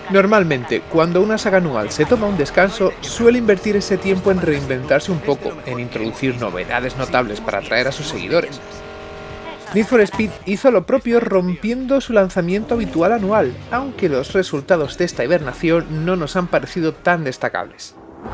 Normalmente, cuando una saga anual se toma un descanso, suele invertir ese tiempo en reinventarse un poco, en introducir novedades notables para atraer a sus seguidores. Need for Speed hizo lo propio rompiendo su lanzamiento habitual anual, aunque los resultados de esta hibernación no nos han parecido tan destacables.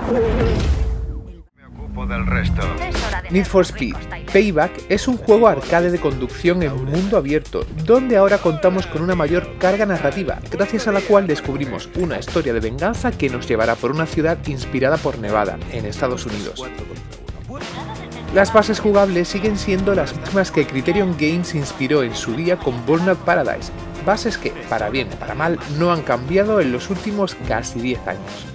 Need for Speed Payback es un juego arcade de conducción en mundo abierto, donde ahora contamos con una mayor carga narrativa, gracias a la cual descubrimos una historia de venganza que nos llevará por una ciudad inspirada por Nevada, en Estados Unidos. Las bases jugables siguen siendo las mismas que Criterion Games inspiró en su día con Burnout Paradise, bases que, para bien o para mal, no han cambiado en los últimos casi 10 años.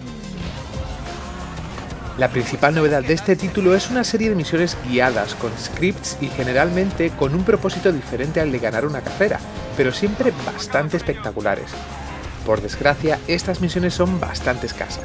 La principal novedad de este título es una serie de misiones guiadas, con scripts y generalmente con un propósito diferente al de ganar una carrera, pero siempre bastante espectaculares. Por desgracia, estas misiones son bastante escasas.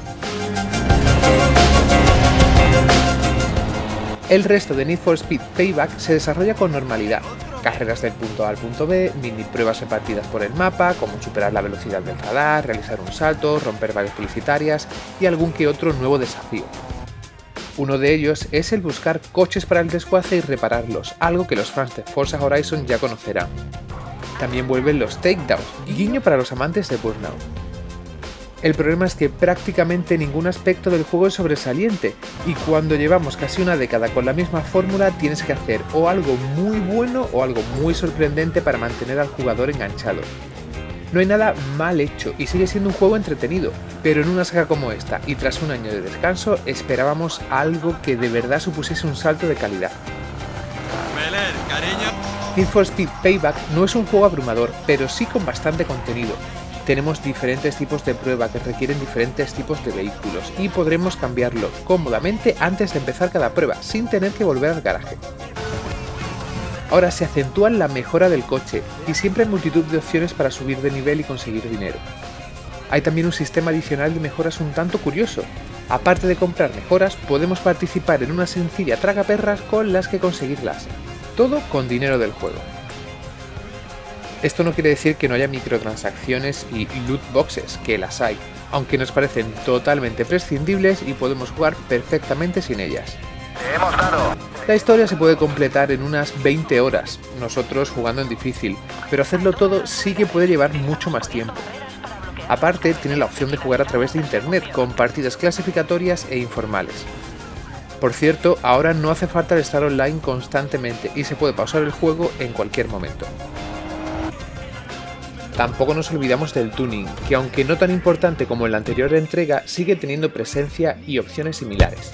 El resto de Need for Speed Payback se desarrolla con normalidad. Carreras del punto A al punto B, mini pruebas repartidas por el mapa, como superar la velocidad del radar, realizar un salto, romper vallas publicitarias y algún que otro nuevo desafío. Uno de ellos es el buscar coches para el desguace y repararlos, algo que los fans de Forza Horizon ya conocerán. También vuelven los takedowns, guiño para los amantes de Burnout. El problema es que prácticamente ningún aspecto del juego es sobresaliente, y cuando llevamos casi una década con la misma fórmula tienes que hacer o algo muy bueno o algo muy sorprendente para mantener al jugador enganchado. No hay nada mal hecho y sigue siendo un juego entretenido, pero en una saga como esta y tras un año de descanso esperábamos algo que de verdad supusiese un salto de calidad. Need for Speed Payback no es un juego abrumador, pero sí con bastante contenido. Tenemos diferentes tipos de prueba que requieren diferentes tipos de vehículos y podremos cambiarlos cómodamente antes de empezar cada prueba, sin tener que volver al garaje. Ahora se acentúa la mejora del coche y siempre hay multitud de opciones para subir de nivel y conseguir dinero. Hay también un sistema adicional de mejoras un tanto curioso. Aparte de comprar mejoras, podemos participar en una sencilla tragaperras con las que conseguirlas. Todo con dinero del juego. Esto no quiere decir que no haya microtransacciones y loot boxes, que las hay, aunque nos parecen totalmente prescindibles y podemos jugar perfectamente sin ellas. La historia se puede completar en unas 20 horas, nosotros jugando en difícil, pero hacerlo todo sí que puede llevar mucho más tiempo. Aparte, tiene la opción de jugar a través de internet, con partidas clasificatorias e informales. Por cierto, ahora no hace falta estar online constantemente y se puede pausar el juego en cualquier momento. Tampoco nos olvidamos del tuning, que aunque no tan importante como en la anterior entrega, sigue teniendo presencia y opciones similares.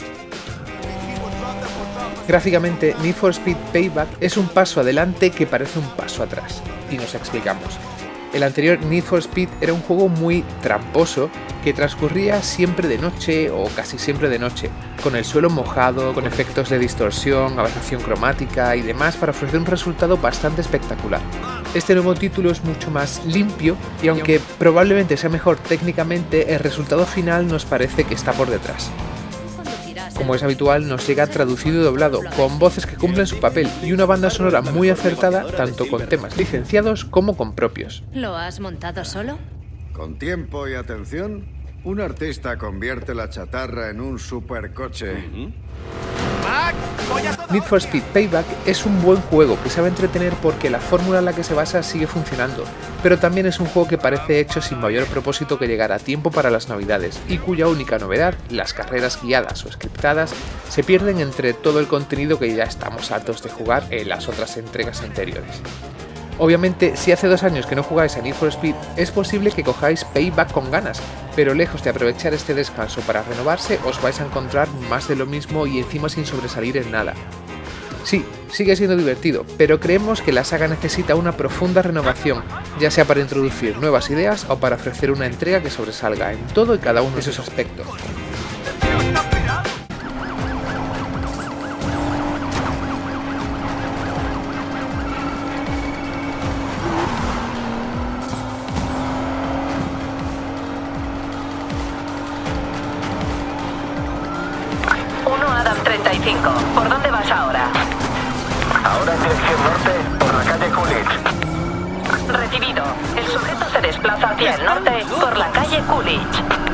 Gráficamente, Need for Speed Payback es un paso adelante que parece un paso atrás, y nos explicamos. El anterior Need for Speed era un juego muy tramposo que transcurría siempre de noche o casi siempre de noche, con el suelo mojado, con efectos de distorsión, aberración cromática y demás para ofrecer un resultado bastante espectacular. Este nuevo título es mucho más limpio y aunque probablemente sea mejor técnicamente, el resultado final nos parece que está por detrás. Como es habitual, nos llega traducido y doblado, con voces que cumplen su papel y una banda sonora muy acertada, tanto con temas licenciados como con propios. ¿Lo has montado solo? Con tiempo y atención, un artista convierte la chatarra en un supercoche. Need for Speed Payback es un buen juego que sabe entretener porque la fórmula en la que se basa sigue funcionando, pero también es un juego que parece hecho sin mayor propósito que llegar a tiempo para las navidades y cuya única novedad, las carreras guiadas o scriptadas, se pierden entre todo el contenido que ya estamos hartos de jugar en las otras entregas anteriores. Obviamente, si hace 2 años que no jugáis a Need for Speed, es posible que cojáis Payback con ganas, pero lejos de aprovechar este descanso para renovarse, os vais a encontrar más de lo mismo y encima sin sobresalir en nada. Sí, sigue siendo divertido, pero creemos que la saga necesita una profunda renovación, ya sea para introducir nuevas ideas o para ofrecer una entrega que sobresalga en todo y cada uno de sus aspectos. Adam 35. ¿Por dónde vas ahora? Ahora en dirección norte, por la calle Coolidge. Recibido. El sujeto se desplaza hacia el norte por la calle Coolidge.